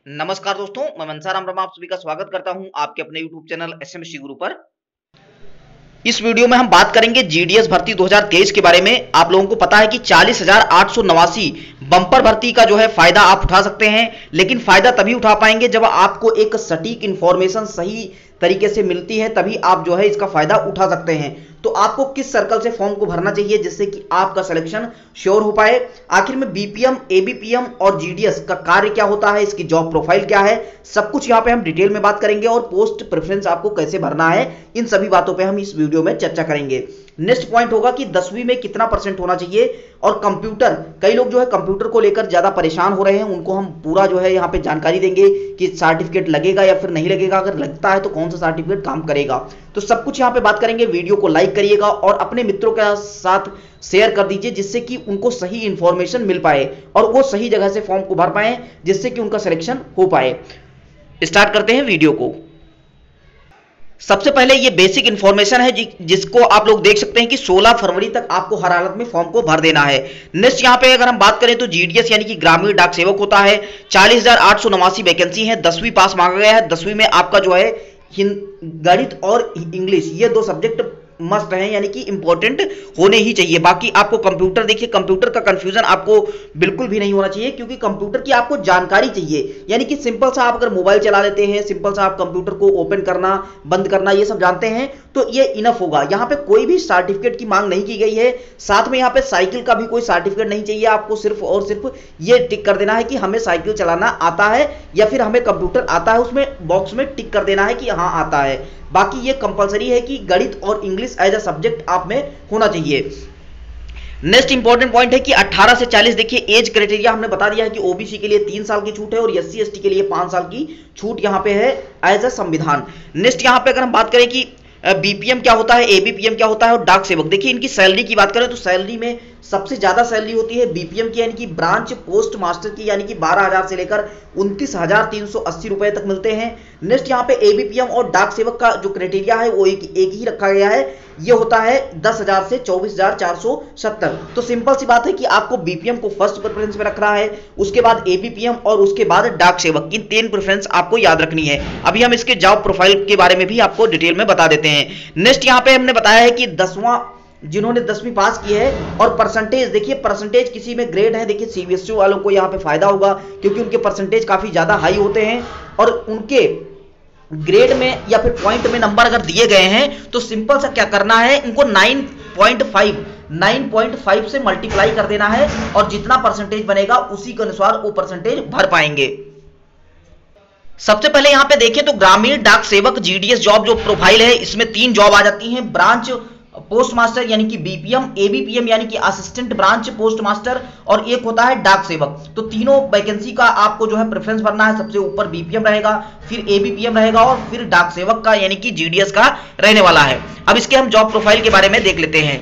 नमस्कार दोस्तों, मैं मनसाराम रमा आप सभी का स्वागत करता हूं आपके अपने YouTube चैनल एसएमसी गुरु पर। इस वीडियो में हम बात करेंगे जीडीएस भर्ती 2023 के बारे में। आप लोगों को पता है कि 40,889 बम्पर भर्ती का जो है फायदा आप उठा सकते हैं, लेकिन फायदा तभी उठा पाएंगे जब आपको एक सटीक इंफॉर्मेशन सही तरीके से मिलती है, तभी आप जो है इसका फायदा उठा सकते हैं। तो आपको किस सर्कल से फॉर्म को भरना चाहिए जिससे कि आपका सिलेक्शन श्योर हो पाए। आखिर में बीपीएम, एबीपीएम और जीडीएस का कार्य क्या होता है, इसकी जॉब प्रोफाइल क्या है, सब कुछ यहां पे हम डिटेल में बात करेंगे और पोस्ट प्रेफरेंस आपको कैसे भरना है, इन सभी बातों पे हम इस वीडियो में चर्चा करेंगे। नेक्स्ट पॉइंट होगा कि 10वीं में कितना परसेंट होना चाहिए और कंप्यूटर, कई लोग जो है कंप्यूटर को लेकर ज्यादा परेशान हो रहे हैं, उनको हम पूरा जो है यहाँ पे जानकारी देंगे कि सर्टिफिकेट लगेगा या फिर नहीं लगेगा, अगर लगता है तो कौन सा सर्टिफिकेट काम करेगा। तो सब कुछ यहाँ पे बात करेंगे। वीडियो को लाइक करिएगा और अपने मित्रों के साथ शेयर कर दीजिए जिससे कि उनको सही इंफॉर्मेशन मिल पाए और वो सही जगह से फॉर्म को भर पाए जिससे कि उनका सिलेक्शन हो पाए। स्टार्ट करते हैं वीडियो को। सबसे पहले ये बेसिक इंफॉर्मेशन है जिसको आप लोग देख सकते हैं कि 16 फरवरी तक आपको हर हालत में फॉर्म को भर देना है। नेक्स्ट यहाँ पे अगर हम बात करें तो जीडीएस यानी कि ग्रामीण डाक सेवक होता है। 40,889 वैकेंसी है, 10वीं पास मांगा गया है। 10वीं में आपका जो है गणित और इंग्लिश, ये दो सब्जेक्ट मस्ट है, यानी कि इंपॉर्टेंट होने ही चाहिए। बाकी आपको कंप्यूटर, देखिए कंप्यूटर का कंफ्यूजन आपको बिल्कुल भी नहीं होना चाहिए क्योंकि कंप्यूटर की आपको जानकारी चाहिए। यानी कि सिंपल सा आप अगर मोबाइल चला लेते हैं, सिंपल सा आप कंप्यूटर को ओपन करना बंद करना ये सब जानते हैं तो ये इनफ होगा। यहाँ पे कोई भी सर्टिफिकेट की मांग नहीं की गई है। साथ में यहाँ पे साइकिल का भी कोई सर्टिफिकेट नहीं चाहिए। आपको सिर्फ और सिर्फ ये टिक कर देना है कि हमें साइकिल चलाना आता है या फिर हमें कंप्यूटर आता है, उसमें बॉक्स में टिक कर देना है कि हाँ आता है। बाकी ये कंपलसरी है कि गणित और इंग्लिश एज अ सब्जेक्ट आप में होना चाहिए। नेक्स्ट इंपॉर्टेंट पॉइंट है कि 18 से 40, देखिए एज क्राइटेरिया हमने बता दिया है कि ओबीसी के लिए 3 साल की छूट है और एससी एसटी के लिए 5 साल की छूट यहां पे है एज अ संविधान। नेक्स्ट यहां पे अगर हम बात करें कि बीपीएम क्या होता है, एबीपीएम क्या होता है और डाक सेवक, देखिए इनकी सैलरी की बात करें तो सैलरी में सबसे ज्यादा सैलरी होती है बीपीएम की, यानी कि ब्रांच पोस्ट मास्टर की, यानी कि 12,000 से लेकर 29,380 रुपए तक मिलते हैं। नेक्स्ट यहाँ पे एबीपीएम और डाक सेवक का जो क्राइटेरिया है वो एक ही रखा गया है, ये होता है 10,000 से 24,470। तो सिंपल सी बात है कि आपको बीपीएम को फर्स्ट प्रेफरेंस में रखना है, उसके बाद एबीपीएम और उसके बाद डाक सेवक, इन 3 प्रेफरेंस आपको याद रखनी है। अभी हम इसके जॉब प्रोफाइल के बारे में भी आपको डिटेल में बता देते हैं। नेक्स्ट यहाँ पे हमने बताया है कि 10वां जिन्होंने 10वीं पास की है और परसेंटेज, देखिए परसेंटेज किसी में ग्रेड है, देखिए सीबीएसई वालों को यहाँ पे फायदा होगा क्योंकि उनके परसेंटेज काफी ज्यादा हाई होते हैं और उनके ग्रेड में या फिर पॉइंट में नंबर अगर दिए गए हैं तो सिंपल सा क्या करना है, इनको 9.5 से मल्टीप्लाई कर देना है और जितना परसेंटेज बनेगा उसी के अनुसार वो परसेंटेज भर पाएंगे। सबसे पहले यहां पे देखें तो ग्रामीण डाक सेवक जीडीएस जॉब जो प्रोफाइल है इसमें 3 जॉब आ जाती हैं, ब्रांच पोस्ट मास्टर यानी कि बीपीएम, एबीपीएम यानी कि असिस्टेंट ब्रांच पोस्ट मास्टर और एक होता है डाक सेवक। तो तीनों वैकेंसी का आपको जो है प्रेफरेंस भरना है। सबसे ऊपर बीपीएम रहेगा, फिर एबीपीएम रहेगा और फिर डाक सेवक का यानी कि जीडीएस का रहने वाला है। अब इसके हम जॉब प्रोफाइल के बारे में देख लेते हैं।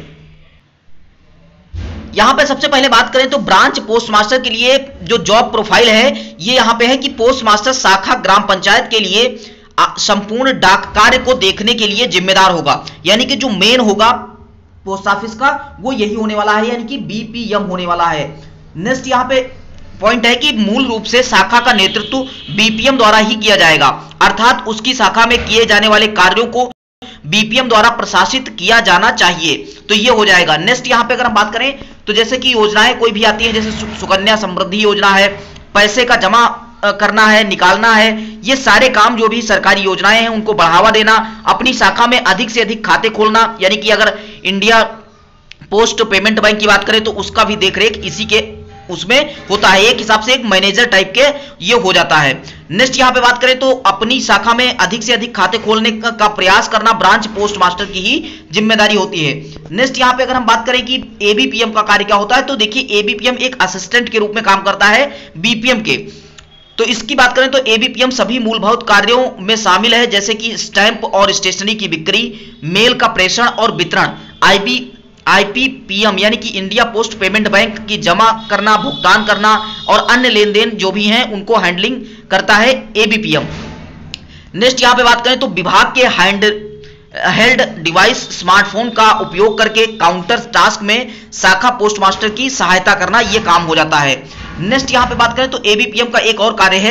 यहां पे सबसे पहले बात करें तो ब्रांच पोस्ट मास्टर के लिए जो जॉब प्रोफाइल है ये यहां पे है कि पोस्ट मास्टर शाखा ग्राम पंचायत के लिए संपूर्ण डाक कार्य को देखने के लिए जिम्मेदार होगा, यानी कि जो मेन होगा पोस्ट ऑफिस का वो यही होने वाला है, यानी कि बीपीएम होने वाला है। नेक्स्ट यहां पे पॉइंट है कि मूल रूप से शाखा का नेतृत्व बीपीएम द्वारा ही किया जाएगा, अर्थात उसकी शाखा में किए जाने वाले कार्यों को बीपीएम द्वारा प्रशासित किया जाना चाहिए। तो ये हो जाएगा। नेक्स्ट यहां पे अगर हम बात करें तो जैसे कि योजनाएं कोई भी आती है, जैसे सुकन्या समृद्धि योजना है, पैसे का जमा करना है, निकालना है, ये सारे काम जो भी सरकारी योजनाएं हैं उनको बढ़ावा देना, अपनी शाखा में अधिक से अधिक खाते खोलना, यानी कि अगर इंडिया पोस्ट पेमेंट बैंक की बात करें तो उसका भी देखरेख इसी के उसमें होता है। एक हिसाब से एक मैनेजर टाइप के ये हो जाता है। नेक्स्ट यहां पे बात करें तो अपनी शाखा में अधिक से अधिक खाते खोलने का प्रयास करना ब्रांच पोस्ट मास्टर की ही जिम्मेदारी होती है। नेक्स्ट यहां पे अगर हम बात करें कि एबीपीएम का कार्य क्या होता है तो देखिए एबीपीएम एक असिस्टेंट के रूप में काम करता है बीपीएम के। तो इसकी बात करें तो एबीपीएम सभी मूलभूत कार्यों में शामिल है, जैसे कि स्टैंप और स्टेशनरी की बिक्री, मेल का प्रेषण और वितरण, आईपीपीएम यानी कि इंडिया पोस्ट पेमेंट बैंक की जमा करना, भुगतान करना और अन्य लेन देन जो भी हैं उनको हैंडलिंग करता है एबीपीएम। नेक्स्ट यहां पे बात करें तो विभाग के हेल्ड डिवाइस स्मार्टफोन का उपयोग करके काउंटर टास्क में शाखा पोस्ट मास्टर की सहायता करना, यह काम हो जाता है। नेक्स्ट यहां पे बात करें तो एबीपीएम का एक और कार्य है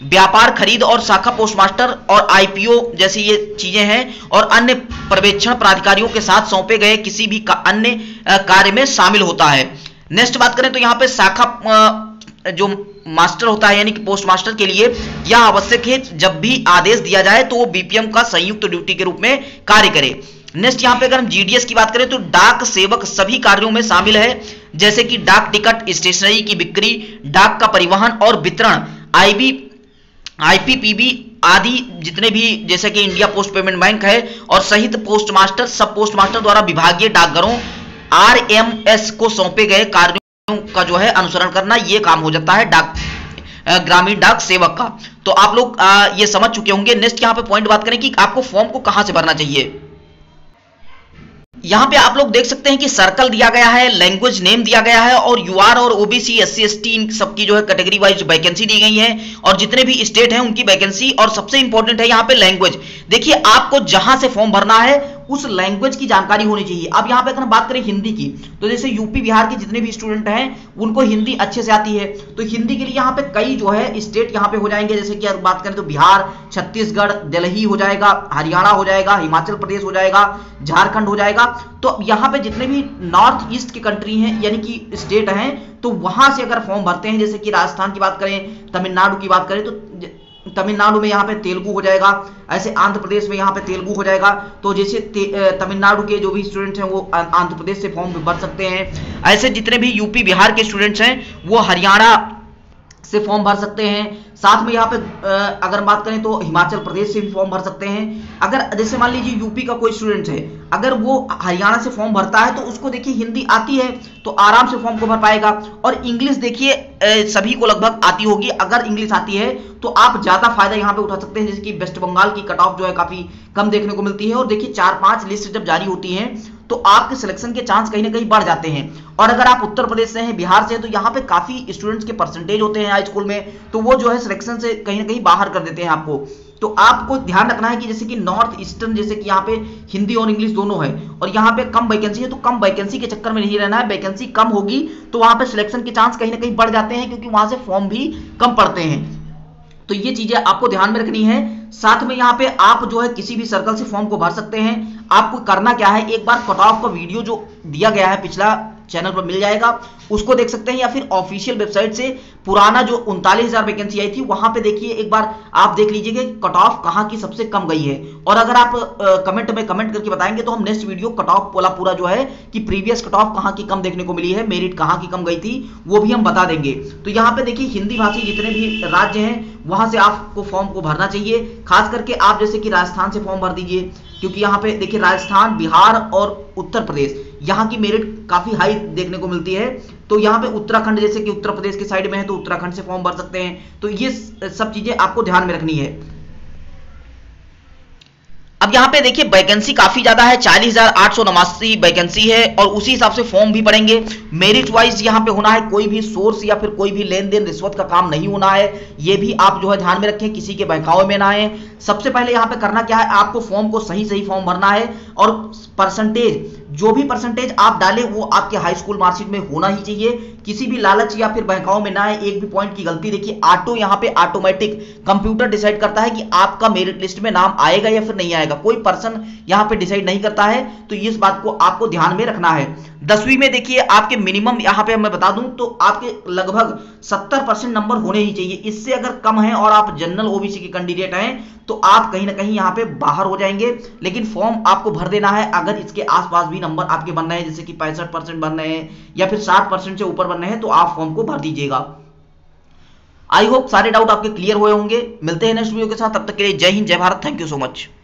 व्यापार, खरीद और शाखा पोस्ट मास्टर और आईपीओ जैसी ये चीजें हैं, और अन्य पर्यवेक्षण प्राधिकारियों के साथ सौंपे गए किसी भी अन्य कार्य में शामिल होता है। नेक्स्ट बात करें तो यहाँ पे शाखा जो मास्टर होता है यानी कि पोस्ट मास्टर के लिए यह आवश्यक है जब भी आदेश दिया जाए तो वो बीपीएम का संयुक्त ड्यूटी के रूप में कार्य करे। नेक्स्ट यहाँ पे अगर हम जीडीएस की बात करें तो डाक सेवक सभी कार्यों में शामिल है, जैसे कि डाक टिकट, स्टेशनरी की बिक्री, डाक का परिवहन और वितरण, आईपीपीबी आदि जितने भी, जैसे कि इंडिया पोस्ट पेमेंट बैंक है, और सहित postmaster, sub postmaster द्वारा विभागीय डाकघरों आरएमएस को सौंपे गए कार्यों का जो है अनुसरण करना, ये काम हो जाता है डाक ग्रामीण डाक सेवक का। तो आप लोग ये समझ चुके होंगे। नेक्स्ट यहाँ पे पॉइंट बात करें कि आपको फॉर्म को कहां से भरना चाहिए। यहां पे आप लोग देख सकते हैं कि सर्कल दिया गया है, लैंग्वेज नेम दिया गया है, और यूआर और ओबीसी, एससी, एसटी इन सबकी जो है कैटेगरी वाइज वैकेंसी दी गई है, और जितने भी स्टेट हैं उनकी वैकेंसी। और सबसे इंपॉर्टेंट है यहाँ पे लैंग्वेज। देखिए आपको जहां से फॉर्म भरना है उस लैंग्वेज की जानकारी होनी चाहिए। अब यहाँ पे अगर बात करें हिंदी की, तो जैसे यूपी बिहार के जितने भी स्टूडेंट हैं उनको हिंदी अच्छे से आती है, तो हिंदी के लिए यहाँ पे कई जो है स्टेट यहाँ पे हो जाएंगे। जैसे कि अगर बात करें तो बिहार, छत्तीसगढ़, दिल्ली हो जाएगा, हरियाणा हो जाएगा, हिमाचल प्रदेश हो जाएगा, झारखंड हो जाएगा। तो यहाँ पे जितने भी नॉर्थ ईस्ट की कंट्री हैं यानी कि स्टेट हैं, तो वहां से अगर फॉर्म भरते हैं, जैसे कि राजस्थान की बात करें, तमिलनाडु की बात करें, तो तमिलनाडु में यहाँ पे तेलुगु हो जाएगा, ऐसे आंध्र प्रदेश में यहाँ पे तेलुगु हो जाएगा। तो जैसे तमिलनाडु के जो भी स्टूडेंट्स हैं वो आंध्र प्रदेश से फॉर्म भर सकते हैं। ऐसे जितने भी यूपी बिहार के स्टूडेंट्स हैं वो हरियाणा से फॉर्म भर सकते हैं। साथ में यहाँ पे अगर बात करें तो हिमाचल प्रदेश से भी फॉर्म भर सकते हैं। अगर जैसे मान लीजिए यूपी का कोई स्टूडेंट है, अगर वो हरियाणा से फॉर्म भरता है तो उसको देखिए हिंदी आती है तो आराम से फॉर्म को भर पाएगा। और इंग्लिश देखिए सभी को लगभग आती होगी। अगर इंग्लिश आती है तो आप ज्यादा फायदा यहाँ पे उठा सकते हैं। जैसे कि वेस्ट बंगाल की कट ऑफ जो है काफी कम देखने को मिलती है, और देखिए 4-5 लिस्ट जब जारी होती है तो आपके सिलेक्शन के चांस कहीं ना कहीं बढ़ जाते हैं। और अगर आप उत्तर प्रदेश से हैं, बिहार से हैं, तो यहाँ पे काफी स्टूडेंट्स के परसेंटेज होते हैं हाई स्कूल में, तो वो जो है सिलेक्शन से कहीं ना कहीं बाहर कर देते हैं आपको। तो आपको ध्यान रखना है कि जैसे कि नॉर्थ ईस्टर्न, जैसे कि यहाँ पे हिंदी और इंग्लिश दोनों है, और यहाँ पे कम वैकेंसी है, तो कम वैकेंसी के चक्कर में नहीं रहना है। वैकेंसी कम होगी तो वहां पे सिलेक्शन के चांस कहीं ना कहीं बढ़ जाते हैं, क्योंकि वहां से फॉर्म भी कम पड़ते हैं। तो ये चीजें आपको ध्यान में रखनी है। साथ में यहाँ पे आप जो है किसी भी सर्कल से फॉर्म को भर सकते हैं। आपको करना क्या है, एक बार कट ऑफ का वीडियो जो दिया गया है पिछला चैनल पर मिल जाएगा, उसको देख सकते हैं, या फिर ऑफिशियल वेबसाइट से पुराना जो 39,000 वैकेंसी आई थी वहां पे देखिए, एक बार आप देख लीजिए कि कट ऑफ कहां की सबसे कम गई है। और अगर आप कमेंट में कमेंट करके बताएंगे तो हम नेक्स्ट वीडियो कट ऑफ वाला पूरा जो है कि प्रीवियस कट ऑफ कहां की कम देखने को मिली है, मेरिट कहां की कम गई थी, वो भी हम बता देंगे। तो यहाँ पे देखिए हिंदी भाषी जितने भी राज्य हैं वहां से आपको फॉर्म को भरना चाहिए। खास करके आप जैसे कि राजस्थान से फॉर्म भर दीजिए, क्योंकि यहाँ पे देखिए राजस्थान, बिहार और उत्तर प्रदेश यहाँ की मेरिट काफी हाई देखने को मिलती है। तो यहाँ पे उत्तराखंड, जैसे कि उत्तर प्रदेश के साइड में है, तो उत्तराखंड से फॉर्म भर सकते हैं। तो ये सब चीजें आपको ध्यान में रखनी है। अब यहाँ पे देखिए वैकेंसी काफी ज्यादा है, 40,889 वैकेंसी है, और उसी हिसाब से फॉर्म भी पड़ेंगे। मेरिट वाइज यहाँ पे होना है, कोई भी सोर्स या फिर कोई भी लेन देन रिश्वत का काम नहीं होना है। ये भी आप जो है ध्यान में रखें, किसी के बहकावे में ना आए। सबसे पहले यहाँ पे करना क्या है, आपको फॉर्म को सही फॉर्म भरना है, और परसेंटेज, जो भी परसेंटेज आप डालें वो आपके हाई स्कूल मार्कशीट में होना ही चाहिए। किसी भी लालच या फिर बहकाव में ना आए, एक भी पॉइंट की गलती। देखिए ऑटो यहाँ पे ऑटोमेटिक कंप्यूटर डिसाइड करता है कि आपका मेरिट लिस्ट में नाम आएगा या फिर नहीं आएगा, कोई पर्सन यहाँ पे डिसाइड नहीं करता है। तो इस बात को आपको ध्यान में रखना है। 10वीं में देखिए आपके मिनिमम यहाँ पे मैं बता दूं तो आपके लगभग 70% नंबर होने ही चाहिए। इससे अगर कम है और आप जनरल ओबीसी के कैंडिडेट हैं तो आप कहीं ना कहीं यहाँ पे बाहर हो जाएंगे। लेकिन फॉर्म आपको भर देना है। अगर इसके आसपास भी नंबर आपके बन रहे हैं, जैसे कि 65% बन रहे हैं या फिर 60% से ऊपर बन रहे हैं, तो आप फॉर्म को भर दीजिएगा। आई होप सारे डाउट आपके क्लियर हुए होंगे। मिलते हैं नेक्स्ट वीडियो के साथ, तब तक के लिए जय हिंद, जय Bharat. Thank you so much.